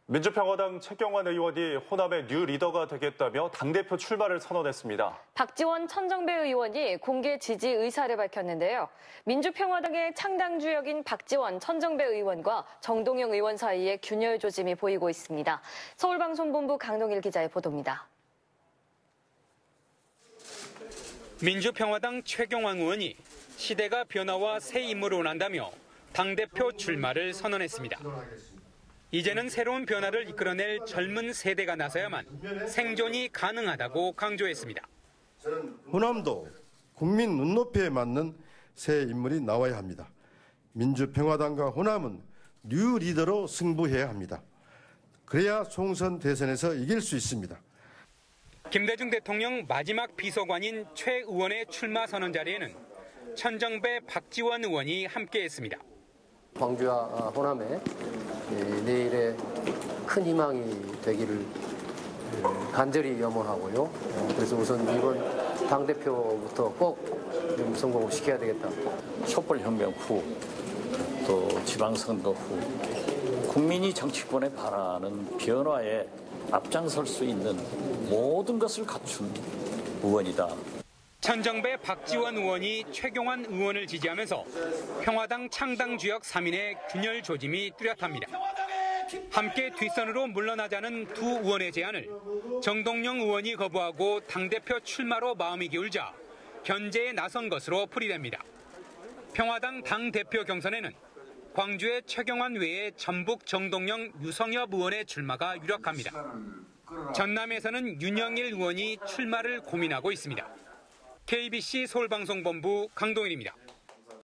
민주평화당 최경환 의원이 호남의 뉴 리더가 되겠다며 당대표 출마를 선언했습니다. 박지원 천정배 의원이 공개 지지 의사를 밝혔는데요. 민주평화당의 창당 주역인 박지원 천정배 의원과 정동영 의원 사이에 균열 조짐이 보이고 있습니다. 서울방송본부 강동일 기자의 보도입니다. 민주평화당 최경환 의원이 시대가 변화와 새 인물을 원한다며 당대표 출마를 선언했습니다. 이제는 새로운 변화를 이끌어낼 젊은 세대가 나서야만 생존이 가능하다고 강조했습니다. 호남도 국민 눈높이에 맞는 새 인물이 나와야 합니다. 민주평화당과 호남은 뉴 리더로 승부해야 합니다. 그래야 총선 대선에서 이길 수 있습니다. 김대중 대통령 마지막 비서관인 최 의원의 출마 선언 자리에는 천정배, 박지원 의원이 함께했습니다. 광주와 호남에 내일의 큰 희망이 되기를 간절히 염원하고요. 그래서 우선 이번 당대표부터 꼭 성공을 시켜야 되겠다. 촛불혁명 후, 또 지방선거 후 국민이 정치권에 바라는 변화에 앞장설 수 있는 모든 것을 갖춘 의원이다. 천정배, 박지원 의원이 최경환 의원을 지지하면서 평화당 창당 주역 3인의 균열 조짐이 뚜렷합니다. 함께 뒷선으로 물러나자는 두 의원의 제안을 정동영 의원이 거부하고 당대표 출마로 마음이 기울자 견제에 나선 것으로 풀이됩니다. 평화당 당대표 경선에는 광주의 최경환 외에 전북 정동영, 유성엽 의원의 출마가 유력합니다. 전남에서는 윤영일 의원이 출마를 고민하고 있습니다. KBC 서울방송본부 강동일입니다.